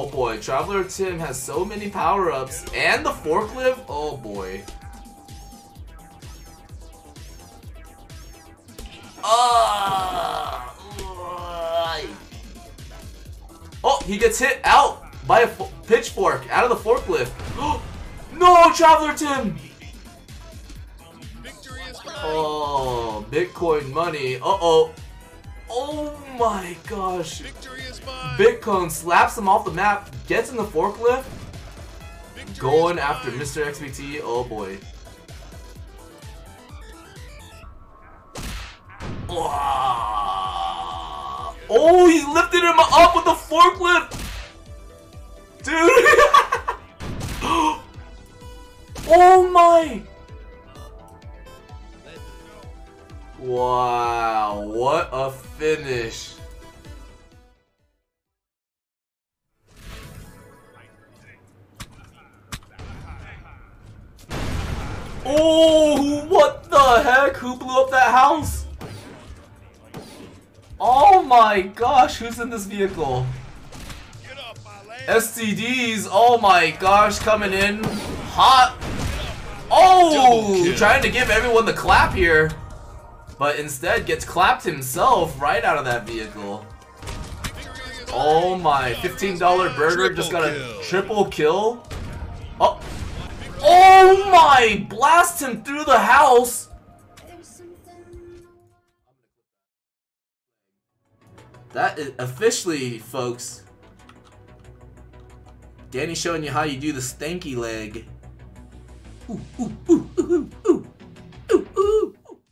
Oh boy, Traveler Tim has so many power-ups. And the forklift? Oh boy. Oh, he gets hit out by a pitchfork out of the forklift. No, Traveler Tim! Oh, Bitcoin money. Uh-oh. Oh my gosh. Bitcoin slaps him off the map, gets in the forklift. Going after Mr. XBT. Oh boy. Oh, he lifted him up with the forklift! Dude! Oh my! Wow, what a finish. Oh, what the heck? Who blew up that house? Oh my gosh, who's in this vehicle? STDs, oh my gosh, coming in hot. Oh, trying to give everyone the clap here. But instead gets clapped himself right out of that vehicle. Oh my, $15 burger just got a triple kill. Oh, oh my, blast him through the house. That is officially, folks, Danny showing you how you do the stanky leg. Ooh, ooh, ooh, ooh, ooh, ooh, ooh.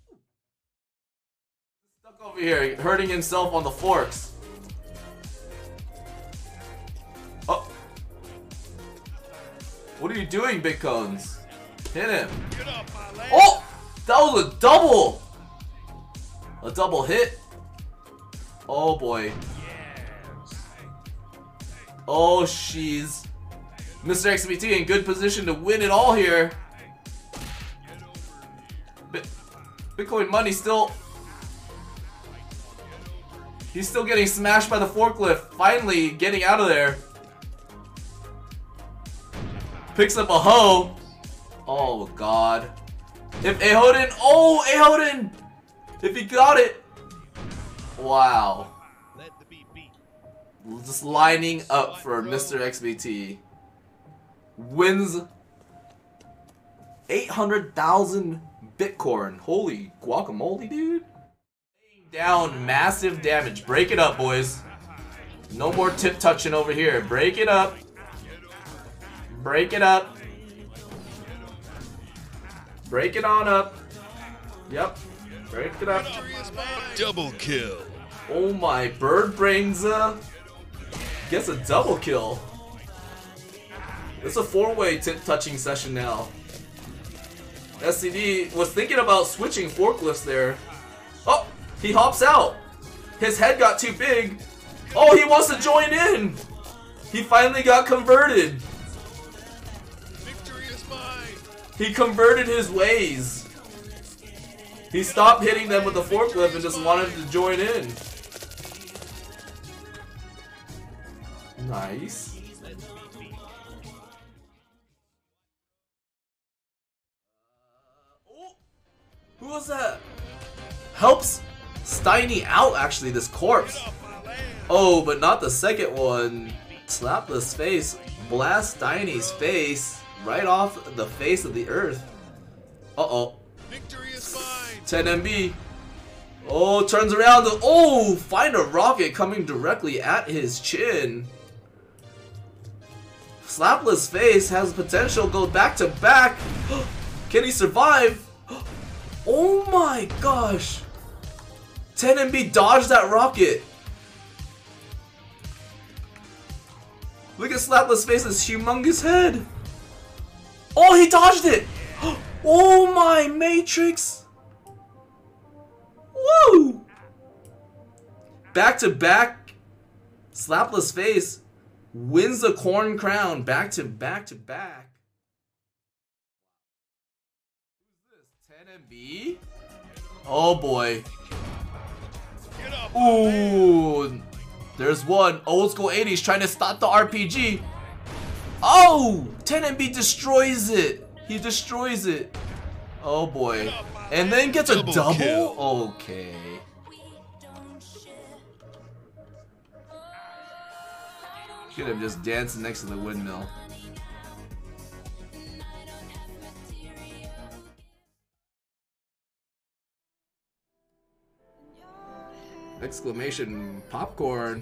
Stuck over here, hurting himself on the forks. Oh. What are you doing, Bitcoins? Hit him. Oh! That was a double! A double hit. Oh boy. Oh, she's Mr. XBT in good position to win it all here. Bitcoin money still. He's still getting smashed by the forklift. Finally getting out of there. Picks up a hoe. Oh god. If Ahoden. Oh, Ahoden! If he got it. Wow. Just lining up for Mr. XBT. Wins 800,000 Bitcoin. Holy guacamole, dude. Laying down massive damage. Break it up, boys. No more tip touching over here. Break it up. Break it up. Break it on up. Yep. Break it up. Double kill. Oh my, Bird Brains gets a double kill. It's a four-way tip touching session now. SCD was thinking about switching forklifts there. Oh, he hops out. His head got too big. Oh, he wants to join in. He finally got converted. He converted his ways. He stopped hitting them with the forklift and just wanted to join in. Nice. Who was that? Helps Steiny out, actually, this corpse. Oh, but not the second one. Slap this face. Blast Steiny's face right off the face of the earth. Uh-oh. 10 MB. Oh, turns around. Oh, find a rocket coming directly at his chin. Slapless face has potential. Go back to back. Can he survive? Oh my gosh. 10 MB dodged that rocket. Look at Slapless face's humongous head. Oh, he dodged it. Oh my Matrix. Woo! Back to back. Slapless face wins the corn crown. Back to back to back. Who's this? 10 MB? Oh boy. Ooh. There's one old school 80s trying to stop the RPG. Oh! Tenenbeat destroys it. He destroys it. Oh boy. And then gets a double? Okay. Look at him just dancing next to the windmill. Exclamation popcorn.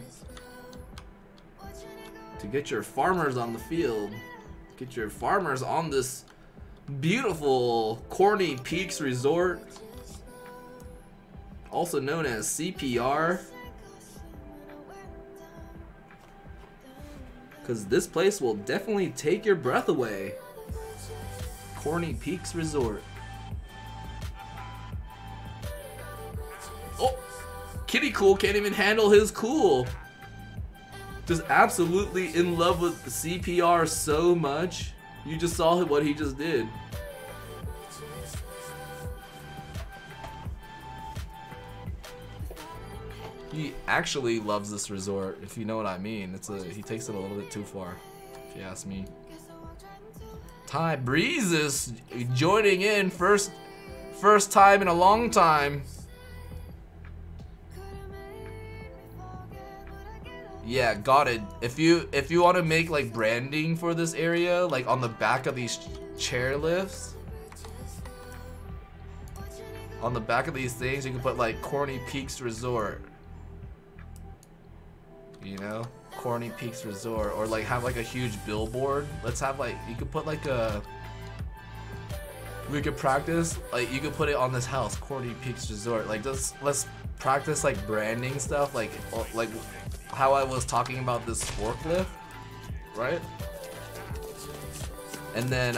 To get your farmers on the field. Get your farmers on this beautiful Corny Peaks Resort. Also known as CPR. Because this place will definitely take your breath away. Corny Peaks Resort. Oh! Kitty Cool can't even handle his cool. Just absolutely in love with the CPR so much. You just saw what he just did. He actually loves this resort, if you know what I mean. He takes it a little bit too far, if you ask me. Ty Breezes joining in first time in a long time. Yeah, got it. If you want to make like branding for this area, like on the back of these chair lifts, on the back of these things, you can put like Corny Peaks Resort. You know, Corny Peaks Resort, or like have like a huge billboard. Let's have like, you could put like we could practice, like you could put it on this house, Corny Peaks Resort. Like let's practice like branding stuff, like how I was talking about this forklift, right? And then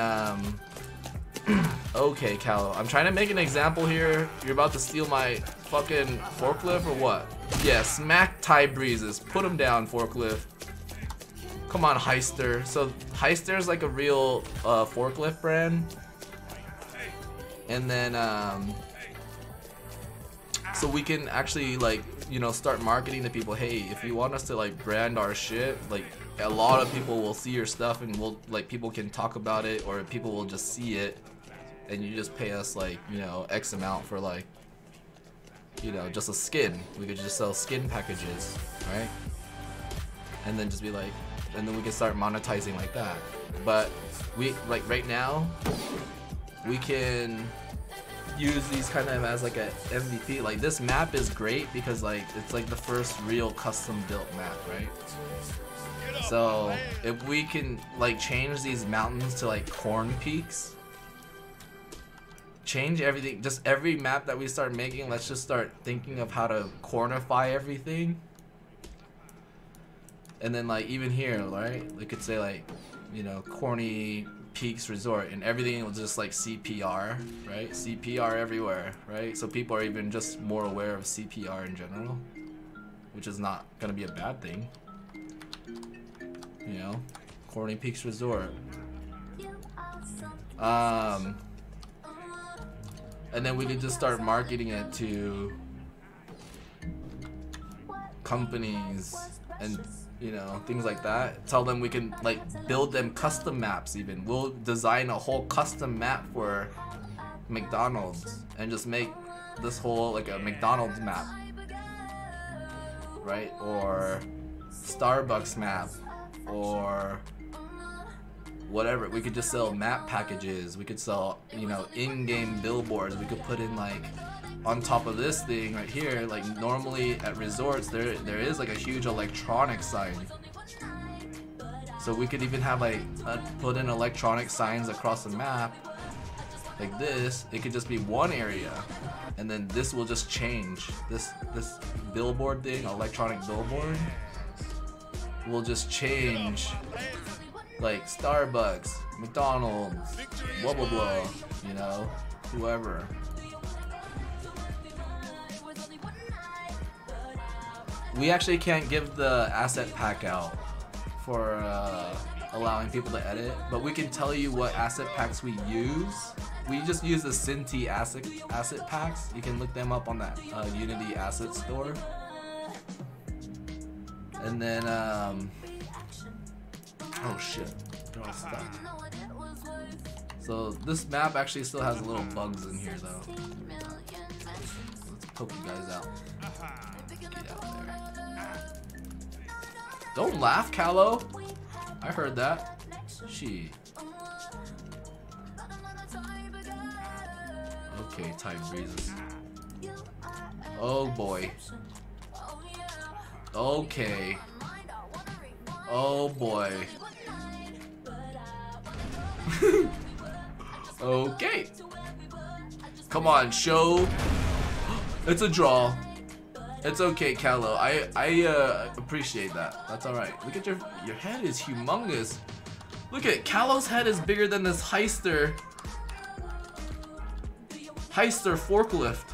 okay, Cal, I'm trying to make an example here. You're about to steal my fucking forklift or what? Yeah, smack Ty Breezes. Put him down, forklift. Come on, Heister. So Heister's like a real forklift brand. And then so we can actually like, you know, start marketing to people. Hey, if you want us to like brand our shit, like a lot of people will see your stuff and we'll like, people can talk about it, or people will just see it and you just pay us like, you know, X amount for like, you know, just a skin. We could just sell skin packages, right? And then just be like, and then we can start monetizing like that. But we, like right now, we can use these kind of as like a MVP. Like this map is great because like it's like the first real custom built map, right? So if we can like change these mountains to like corn peaks, change everything, just every map that we start making, let's just start thinking of how to cornify everything. And then like even here, right, we could say like, you know, Corny Peaks Resort, and everything will just like CPR, right? CPR everywhere, right? So people are even just more aware of CPR in general, which is not gonna be a bad thing. You know, Corny Peaks Resort. And then we could just start marketing it to companies and, you know, things like that. Tell them we can like build them custom maps even. We'll design a whole custom map for McDonald's and just make this whole like a McDonald's map, right? Or Starbucks map, or whatever. We could just sell map packages. We could sell, you know, in-game billboards. We could put in like on top of this thing right here, like normally at resorts there is like a huge electronic sign. So we could even have like put in electronic signs across the map like this. It could just be one area, and then this will just change. This billboard thing, electronic billboard, will just change like Starbucks, McDonald's, blah blah blah, you know, whoever. We actually can't give the asset pack out for allowing people to edit, but we can tell you what asset packs we use. We just use the Cinti asset packs. You can look them up on that Unity asset store. And then oh shit, they're all stuck. So this map actually still has little bugs in here though. Let's poke you guys out. Get out there. Don't laugh, Callow. I heard that. She. Okay, tide breezes. Oh boy. Okay. Oh boy. Okay. Come on, show. It's a draw. It's okay, Callow. I appreciate that. That's alright. Look at your head is humongous. Look at Callow's head is bigger than this Heister forklift.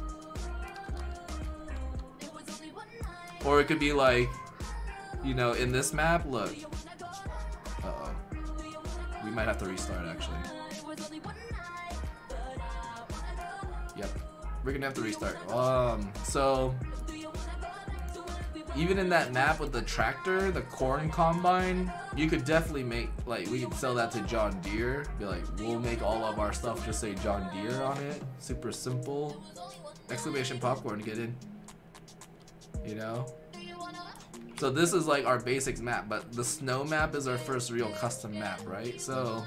Or it could be like, you know, in this map, look. Uh-oh. We might have to restart actually. Yep. We're gonna have to restart. So even in that map with the tractor, the corn combine, you could definitely make, like, we could sell that to John Deere. Be like, we'll make all of our stuff just say John Deere on it. Super simple. Exclamation popcorn, get in. You know? So this is like our basics map, but the snow map is our first real custom map, right? So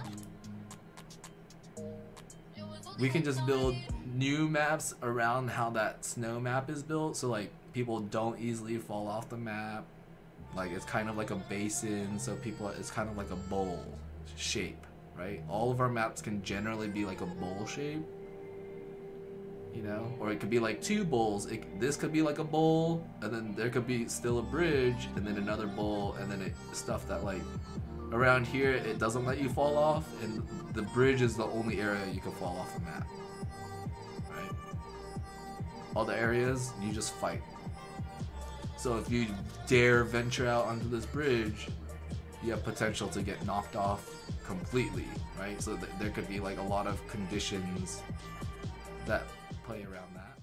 we can just build new maps around how that snow map is built, so like people don't easily fall off the map. Like it's kind of like a basin, so it's kind of like a bowl shape, right? All of our maps can generally be like a bowl shape, you know, or it could be like two bowls. This could be like a bowl, and then there could be still a bridge, and then another bowl, and then stuff that like around here it doesn't let you fall off, and the bridge is the only area you can fall off the map, right? All the areas you just fight. So if you dare venture out onto this bridge, you have potential to get knocked off completely, right? So there could be like a lot of conditions that play around that.